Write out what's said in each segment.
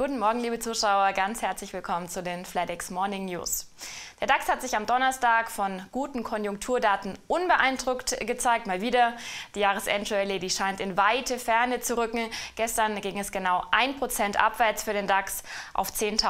Guten Morgen, liebe Zuschauer, ganz herzlich willkommen zu den Flatex Morning News. Der DAX hat sich am Donnerstag von guten Konjunkturdaten unbeeindruckt gezeigt, mal wieder. Die Jahresendrallye, die scheint in weite Ferne zu rücken. Gestern ging es genau 1% abwärts für den DAX auf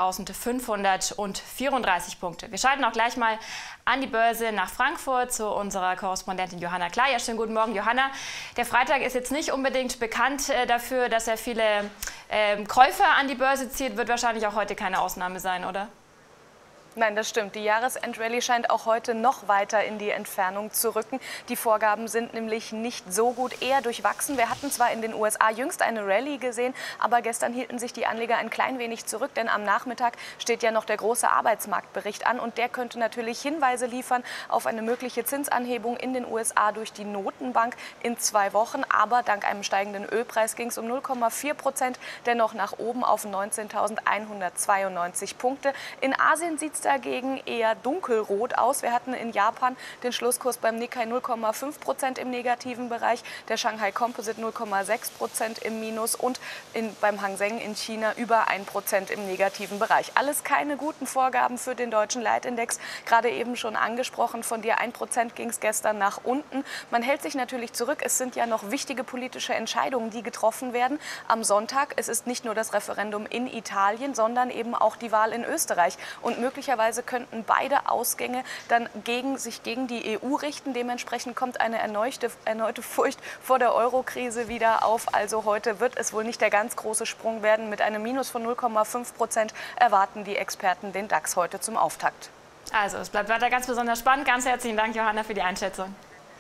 10.534 Punkte. Wir schalten auch gleich mal an die Börse nach Frankfurt zu unserer Korrespondentin Johanna Klar. Schönen guten Morgen, Johanna. Der Freitag ist jetzt nicht unbedingt bekannt dafür, dass er viele Käufer an die Börse zieht. Wird wahrscheinlich auch heute keine Ausnahme sein, oder? Nein, das stimmt. Die Jahresendrallye scheint auch heute noch weiter in die Entfernung zu rücken. Die Vorgaben sind nämlich nicht so gut, eher durchwachsen. Wir hatten zwar in den USA jüngst eine Rallye gesehen, aber gestern hielten sich die Anleger ein klein wenig zurück, denn am Nachmittag steht ja noch der große Arbeitsmarktbericht an und der könnte natürlich Hinweise liefern auf eine mögliche Zinsanhebung in den USA durch die Notenbank in 2 Wochen. Aber dank einem steigenden Ölpreis ging es um 0,4% dennoch nach oben auf 19.192 Punkte. In Asien sieht es dagegen eher dunkelrot aus. Wir hatten in Japan den Schlusskurs beim Nikkei 0,5% im negativen Bereich, der Shanghai Composite 0,6% im Minus und beim Hang Seng in China über 1% im negativen Bereich. Alles keine guten Vorgaben für den deutschen Leitindex. Gerade eben schon angesprochen von dir, 1% ging es gestern nach unten. Man hält sich natürlich zurück. Es sind ja noch wichtige politische Entscheidungen, die getroffen werden am Sonntag. Es ist nicht nur das Referendum in Italien, sondern eben auch die Wahl in Österreich. Und möglicherweise könnten beide Ausgänge dann sich gegen die EU richten. Dementsprechend kommt eine erneute Furcht vor der Euro-Krise wieder auf. Also heute wird es wohl nicht der ganz große Sprung werden. Mit einem Minus von 0,5% erwarten die Experten den DAX heute zum Auftakt. Also es bleibt weiter ganz besonders spannend. Ganz herzlichen Dank, Johanna, für die Einschätzung.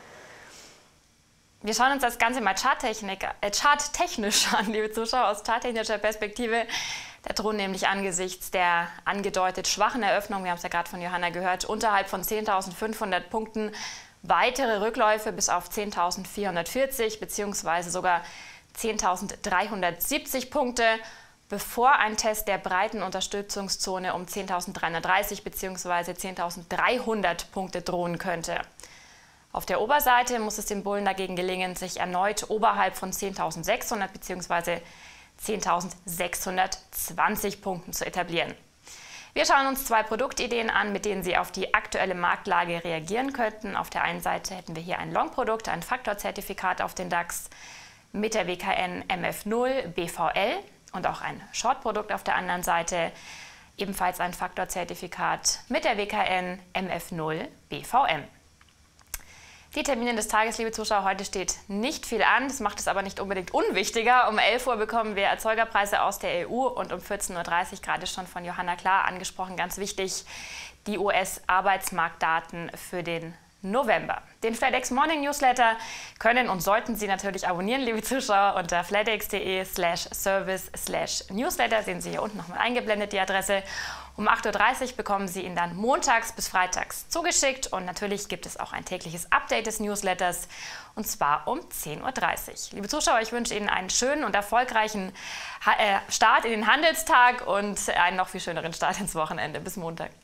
Wir schauen uns das Ganze mal charttechnisch an, liebe Zuschauer, aus charttechnischer Perspektive. Der drohen nämlich angesichts der angedeutet schwachen Eröffnung, wir haben es ja gerade von Johanna gehört, unterhalb von 10.500 Punkten weitere Rückläufe bis auf 10.440 bzw. sogar 10.370 Punkte, bevor ein Test der breiten Unterstützungszone um 10.330 bzw. 10.300 Punkte drohen könnte. Auf der Oberseite muss es den Bullen dagegen gelingen, sich erneut oberhalb von 10.600 bzw. 10.620 Punkten zu etablieren. Wir schauen uns 2 Produktideen an, mit denen Sie auf die aktuelle Marktlage reagieren könnten. Auf der einen Seite hätten wir hier ein Long-Produkt, ein Faktorzertifikat auf den DAX mit der WKN MF0 BVL und auch ein Short-Produkt auf der anderen Seite, ebenfalls ein Faktorzertifikat mit der WKN MF0 BVM. Die Termine des Tages, liebe Zuschauer, heute steht nicht viel an. Das macht es aber nicht unbedingt unwichtiger. Um 11 Uhr bekommen wir Erzeugerpreise aus der EU und um 14.30 Uhr, gerade schon von Johanna Klar angesprochen, ganz wichtig, die US-Arbeitsmarktdaten für den November. Den Flatex Morning Newsletter können und sollten Sie natürlich abonnieren, liebe Zuschauer, unter flatex.de/service/newsletter. Sehen Sie hier unten nochmal eingeblendet die Adresse. Um 8.30 Uhr bekommen Sie ihn dann montags bis freitags zugeschickt und natürlich gibt es auch ein tägliches Update des Newsletters und zwar um 10.30 Uhr. Liebe Zuschauer, ich wünsche Ihnen einen schönen und erfolgreichen Start in den Handelstag und einen noch viel schöneren Start ins Wochenende. Bis Montag.